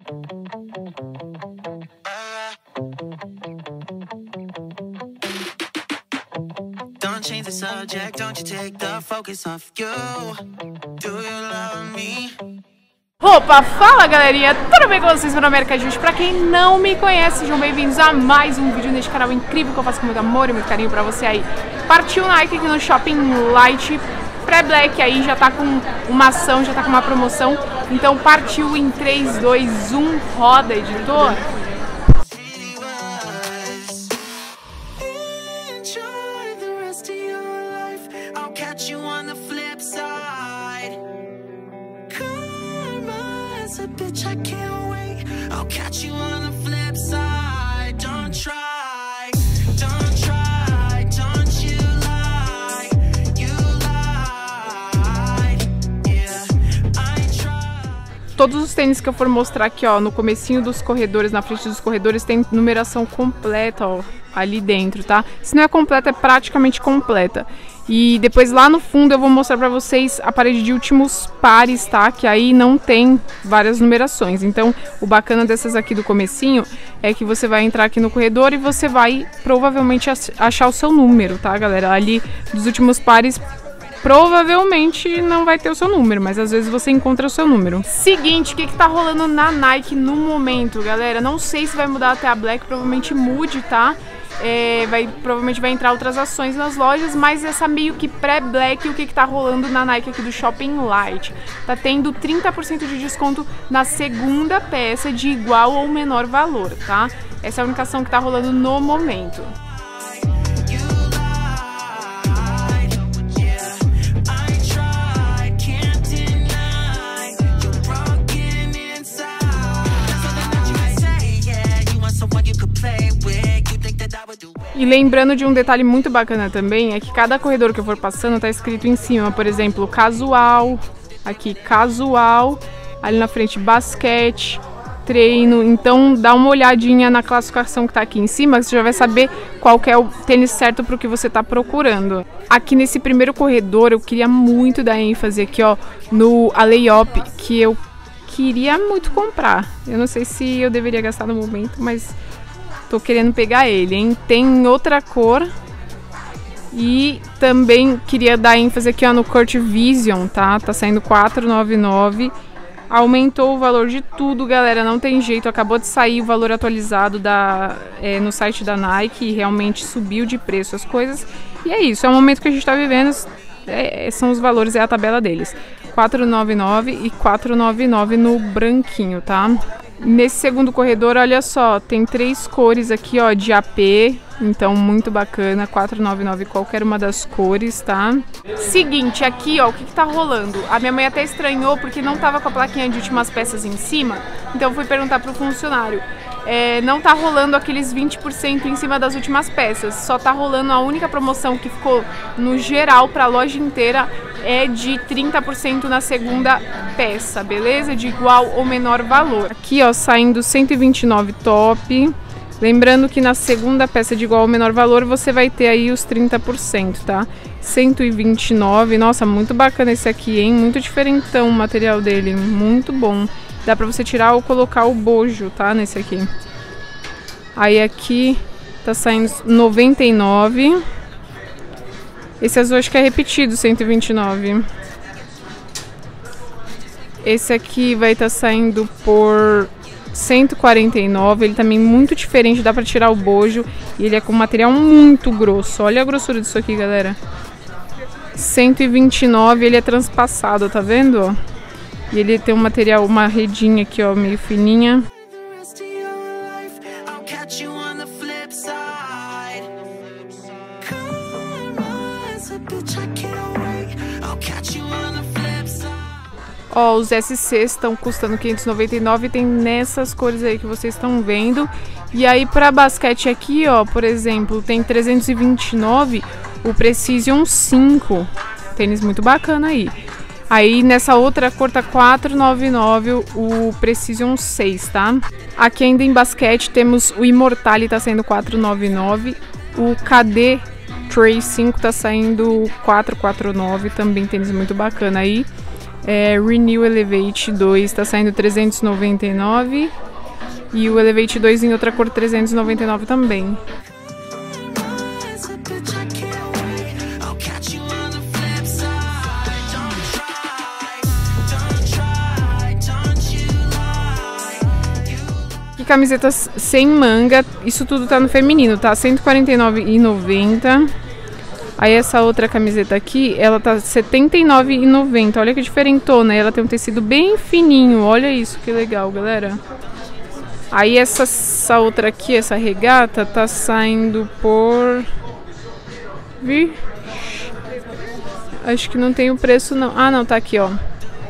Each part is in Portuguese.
Don't change the subject, don't you take the focus off you. Do you love me? Opa, fala galerinha, tudo bem com vocês? Meu nome é Erika Justi. Pra quem não me conhece, sejam bem-vindos a mais um vídeo neste canal incrível que eu faço com muito amor e muito carinho pra você aí. Partiu Nike aqui no Shopping Light, pré-black aí, já tá com uma ação, já tá com uma promoção. Então partiu em 3, 2, 1, roda, editor. Bitch, I can't wait. I'll catch you on the flip side. Don't try, don't try, don't you lie, you lie. Yeah, I try. Todos os tênis que eu for mostrar aqui, ó, no comecinho dos corredores, na frente dos corredores, tem numeração completa, ó, ali dentro, tá? Se não é completa, é praticamente completa. E depois lá no fundo eu vou mostrar pra vocês a parede de últimos pares, tá? Que aí não tem várias numerações. Então o bacana dessas aqui do comecinho é que você vai entrar aqui no corredor e você vai provavelmente achar o seu número, tá, galera? Ali dos últimos pares provavelmente não vai ter o seu número, mas às vezes você encontra o seu número. Seguinte, o que tá rolando na Nike no momento, galera? Não sei se vai mudar até a Black, provavelmente mude, tá? Provavelmente vai entrar outras ações nas lojas, mas essa meio que pré-black, o que tá rolando na Nike aqui do Shopping Light? Tá tendo 30% de desconto na segunda peça de igual ou menor valor, tá? Essa é a única ação que tá rolando no momento. E lembrando de um detalhe muito bacana também, é que cada corredor que eu for passando tá escrito em cima, por exemplo, casual, aqui casual, ali na frente basquete, treino. Então dá uma olhadinha na classificação que tá aqui em cima, você já vai saber qual que é o tênis certo pro que você tá procurando. Aqui nesse primeiro corredor eu queria muito dar ênfase aqui, ó, no Alley-Up, que eu queria muito comprar. Eu não sei se eu deveria gastar no momento, mas tô querendo pegar ele, hein? Tem outra cor. E também queria dar ênfase aqui, ó, no Court Vision, tá? Tá saindo R$4,99. Aumentou o valor de tudo, galera. Não tem jeito. Acabou de sair o valor atualizado no site da Nike. E realmente subiu de preço as coisas. E é isso. É o momento que a gente tá vivendo. São os valores, é a tabela deles. R$4,99 e R$4,99 no branquinho, tá? Nesse segundo corredor, olha só, tem 3 cores aqui, ó, de AP, então muito bacana, R$4,99 qualquer uma das cores, tá? Seguinte, aqui, ó, o que tá rolando? A minha mãe até estranhou porque não tava com a plaquinha de últimas peças em cima, então eu fui perguntar pro funcionário. Não tá rolando aqueles 20% em cima das últimas peças, só tá rolando a única promoção que ficou no geral pra loja inteira é de 30% na segunda peça, beleza? De igual ou menor valor. Aqui, ó, saindo 129 top. Lembrando que na segunda peça de igual ou menor valor você vai ter aí os 30%, tá? 129, nossa, muito bacana esse aqui, hein? Muito diferentão o material dele, muito bom. Dá pra você tirar ou colocar o bojo, tá? Nesse aqui. Aí aqui tá saindo 99. Esse azul acho que é repetido, 129. Esse aqui vai estar saindo por 149. Ele também muito diferente, dá pra tirar o bojo. E ele é com material muito grosso. Olha a grossura disso aqui, galera. 129, ele é transpassado, tá vendo? Ó? E ele tem um material, uma redinha aqui, ó, meio fininha. Ó, os SCs estão custando R$599 e tem nessas cores aí que vocês estão vendo. E aí pra basquete aqui, ó, por exemplo, tem 329 o Precision 5. Tênis muito bacana aí. Aí nessa outra cor tá R$4,99 o Precision 6, tá? Aqui ainda em basquete temos o Immortale, tá saindo R$4,99. O KD Trace 5 tá saindo R$4,49, também tênis muito bacana aí. Renew Elevate 2 tá saindo 399. E o Elevate 2 em outra cor 399 também. E camisetas sem manga, isso tudo tá no feminino, tá? R$ 149,90. Aí essa outra camiseta aqui, ela tá R$ 79,90. Olha que diferentona, ela tem um tecido bem fininho. Olha isso, que legal, galera. Aí essa outra aqui, essa regata, tá saindo por... Acho que não tem o preço não. Ah, não, tá aqui, ó.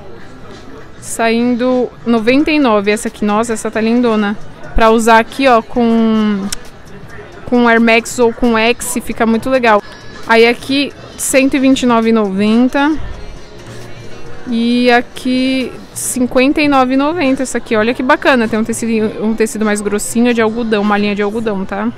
Saindo 99. Essa aqui, nossa, essa tá lindona. Pra usar aqui, ó, com Air Max ou com X, fica muito legal. Aí aqui, R$ 129,90. E aqui, R$ 59,90 essa aqui. Olha que bacana, tem um tecido mais grossinho de algodão, uma linha de algodão, tá?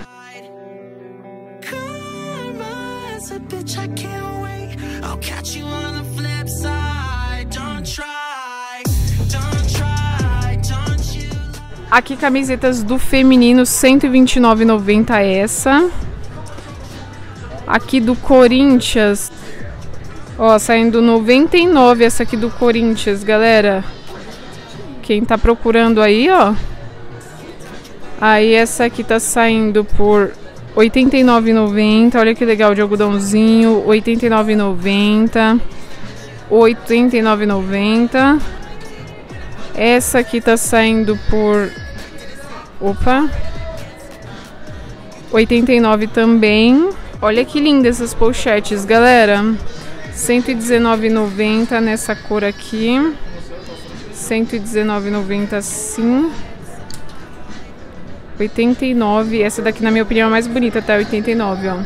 Aqui camisetas do feminino, R$ 129,90 essa. Aqui do Corinthians, ó, saindo 99 essa aqui do Corinthians, galera. Quem tá procurando aí, ó. Aí essa aqui tá saindo por R$ 89,90. Olha que legal, de algodãozinho. R$ 89,90. R$ 89,90. Essa aqui tá saindo por... Opa! R$ 89 também. Olha que linda essas pochetes, galera. R$ 119,90 nessa cor aqui. R$ 119,90 assim. 89. Essa daqui, na minha opinião, é a mais bonita, tá? 89, ó.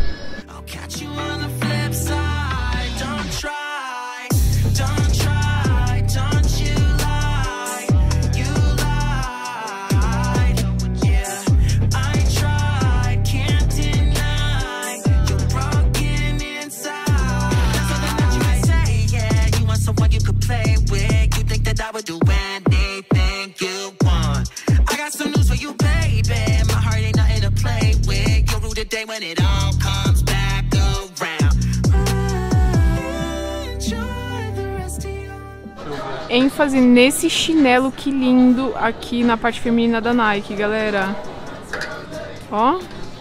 ênfase nesse chinelo, que lindo, aqui na parte feminina da Nike, galera. Ó.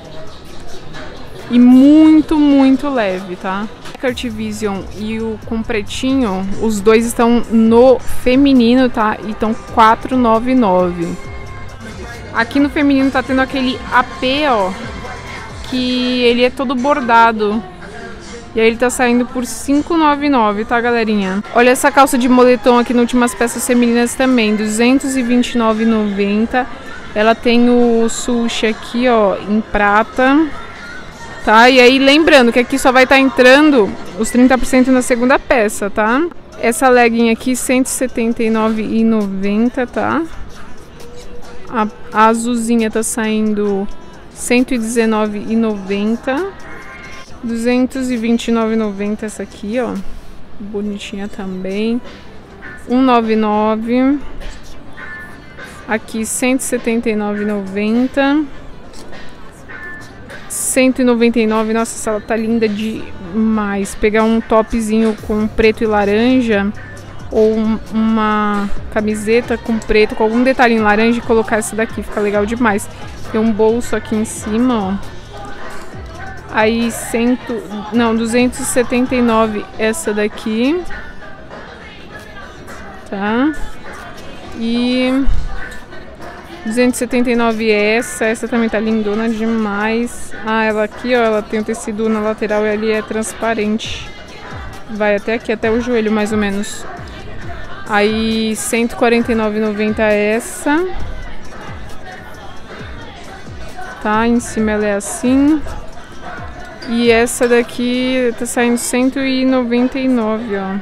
E muito, muito leve, tá? Cart Vision e o com pretinho, os dois estão no feminino, tá? E estão R$4,99. Aqui no feminino tá tendo aquele AP, ó, que ele é todo bordado. E aí ele tá saindo por R$5,99, tá, galerinha? Olha essa calça de moletom aqui nas últimas peças femininas também, R$229,90. Ela tem o sushi aqui, ó, em prata. Tá? E aí lembrando que aqui só vai estar entrando os 30% na segunda peça, tá? Essa legging aqui, R$179,90, tá? A azulzinha tá saindo R$119,90. R$229,90 essa aqui, ó. Bonitinha também. R$199. Aqui R$179,90. R$199. Nossa, essa tá linda demais. Pegar um topzinho com preto e laranja, ou uma camiseta com preto, com algum detalhe em laranja, e colocar essa daqui, fica legal demais. Tem um bolso aqui em cima, ó. Aí 279 essa daqui, tá? E 279 essa também tá lindona demais. Ah, ela aqui, ó, ela tem um tecido na lateral e ali é transparente. Vai até aqui, até o joelho mais ou menos. Aí R$149,90 essa. Tá, em cima ela é assim. E essa daqui tá saindo R$199, ó.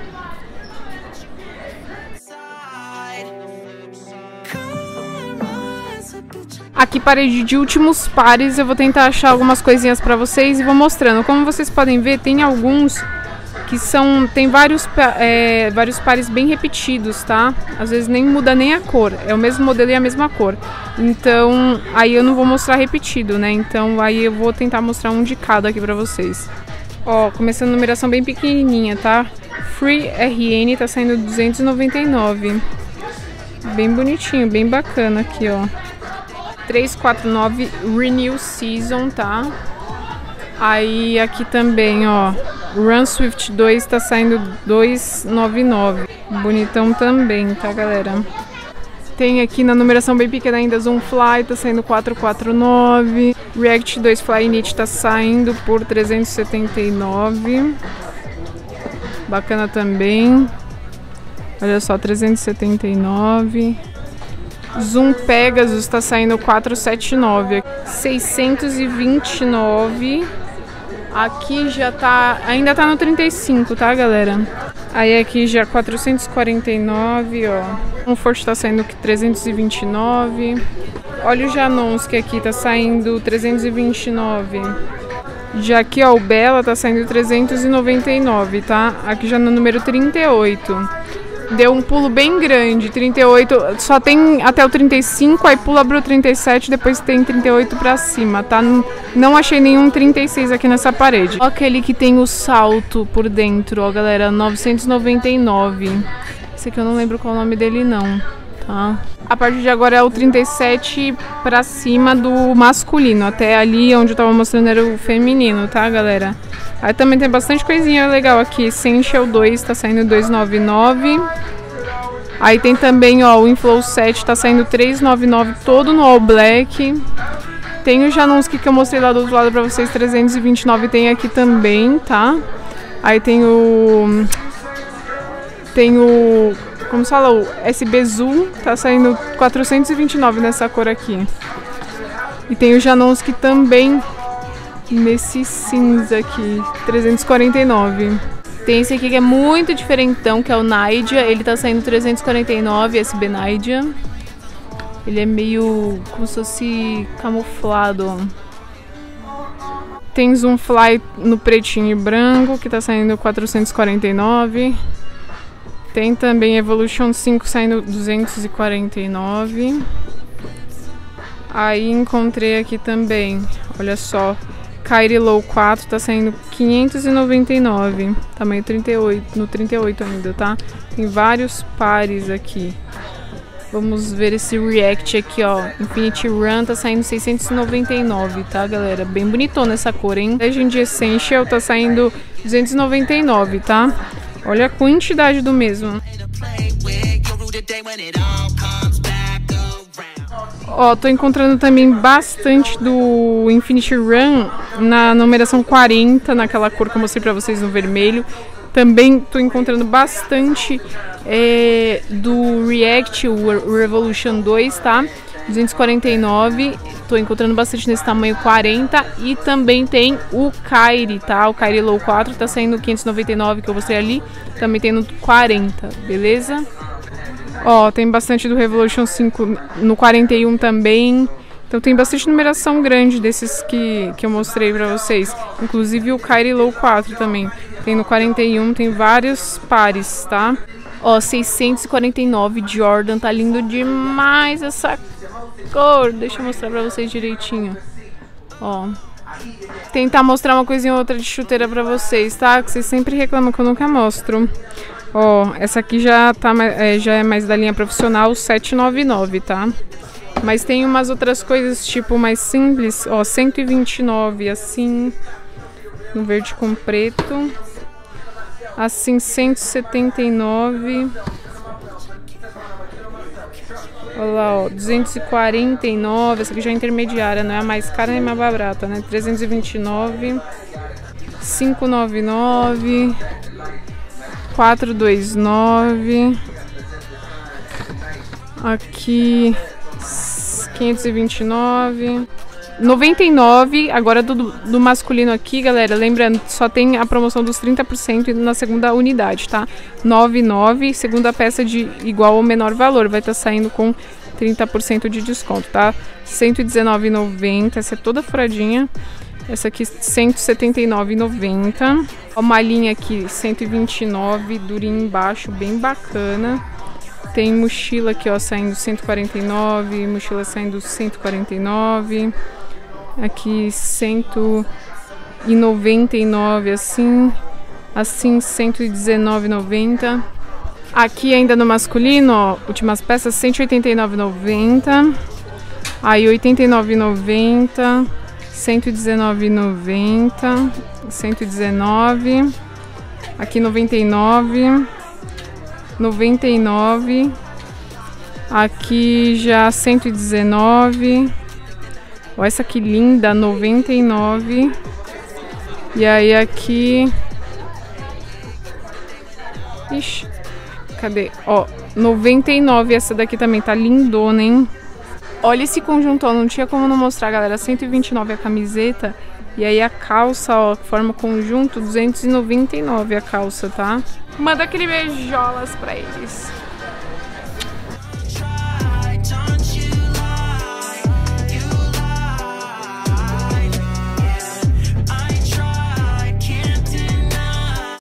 Aqui parede de últimos pares, eu vou tentar achar algumas coisinhas pra vocês e vou mostrando. Como vocês podem ver, tem alguns que tem vários pares bem repetidos, tá? Às vezes nem muda nem a cor, é o mesmo modelo e a mesma cor. Então, aí eu não vou mostrar repetido, né? Então, aí eu vou tentar mostrar um de cada aqui pra vocês. Ó, começando a numeração bem pequenininha, tá? Free RN tá saindo 299. Bem bonitinho, bem bacana aqui, ó. 349 Renew Season, tá? Aí aqui também, ó, Run Swift 2 tá saindo 299. Bonitão também, tá, galera? Tem aqui na numeração bem pequena ainda Zoomfly, tá saindo 449. React 2 Flyknit tá saindo por 379. Bacana também. Olha só, 379. Zoom Pegasus tá saindo 479. 629. Aqui já tá, ainda tá no 35, tá, galera? Aí aqui já 449, ó. O Comfort tá saindo 329. Olha o Janons, que aqui tá saindo 329. Já aqui, ó, o Bella tá saindo 399, tá? Aqui já no número 38. Deu um pulo bem grande, 38, só tem até o 35, aí pula pro 37, depois tem 38 pra cima, tá? Não achei nenhum 36 aqui nessa parede. Ó, aquele que tem o salto por dentro, ó, galera, 999. Esse aqui eu não lembro qual é o nome dele não, tá? A partir de agora é o 37 pra cima do masculino, até ali onde eu tava mostrando era o feminino, tá, galera? Aí também tem bastante coisinha legal aqui. Essential 2 tá saindo 299. Aí tem também, ó, o Inflow 7 tá saindo 399, todo no All Black. Tem o Janonski que eu mostrei lá do outro lado pra vocês, 329 tem aqui também, tá? Aí tem o... como se fala? O SB Zoom tá saindo 429 nessa cor aqui. E tem o Janonski também nesse cinza aqui, 349. Tem esse aqui que é muito diferentão, que é o Nydia. Ele tá saindo 349, SB Nydia. Ele é meio como se fosse camuflado, ó. Tem Zoomfly no pretinho e branco, que tá saindo 449. Tem também Evolution 5 saindo 249. Aí encontrei aqui também, olha só, Kyrie Low 4 tá saindo 599, tamanho 38, no 38 ainda, tá? Tem vários pares aqui. Vamos ver esse React aqui, ó. Infinity Run tá saindo 699, tá, galera? Bem bonitona essa cor, hein? Legend Essential tá saindo 299, tá? Olha a quantidade do mesmo. Ó, tô encontrando também bastante do Infinity Run na numeração 40, naquela cor que eu mostrei pra vocês no vermelho. Também tô encontrando bastante do React, o Revolution 2, tá? 249, tô encontrando bastante nesse tamanho 40. E também tem o Kyrie, tá? O Kyrie Low 4 tá saindo 599, que eu mostrei ali. Também tem no 40, beleza? Ó, tem bastante do Revolution 5 no 41 também. Então tem bastante numeração grande desses que eu mostrei pra vocês. Inclusive o Kyrie Low 4 também. Tem no 41, tem vários pares, tá? Ó, 649 Jordan, tá lindo demais essa cor. Deixa eu mostrar pra vocês direitinho. Ó, tentar mostrar uma coisinha ou outra de chuteira pra vocês, tá? Que vocês sempre reclamam que eu nunca mostro. Ó, essa aqui já é mais da linha profissional, 799, tá? Mas tem umas outras coisas, tipo, mais simples, ó, 129, assim, no verde com preto. Assim, 179. Olha lá, ó, 249. Essa aqui já é intermediária, não é a mais cara nem a mais barata, né? 329. 599. 429. Aqui 529. 99, agora do masculino aqui, galera, lembrando, só tem a promoção dos 30% na segunda unidade, tá? 99, segunda peça de igual ou menor valor, vai estar saindo com 30% de desconto, tá? 119,90, essa é toda furadinha. Essa aqui, 179,90. Uma linha aqui, 129, durinho embaixo, bem bacana. Tem mochila aqui, ó, saindo 149, mochila saindo 149. Aqui 199, assim 119,90. Aqui ainda no masculino, ó, últimas peças 189,90. Aí 89,90, 119,90, 119. Aqui 99, 99. Aqui já 119. Olha essa que linda, 99. E aí aqui... Ixi, cadê? Ó, 99. Essa daqui também tá lindona, hein? Olha esse conjunto, ó, não tinha como não mostrar, galera. 129 a camiseta. E aí a calça, ó, forma conjunto, 299 a calça, tá? Manda aquele beijolas pra eles.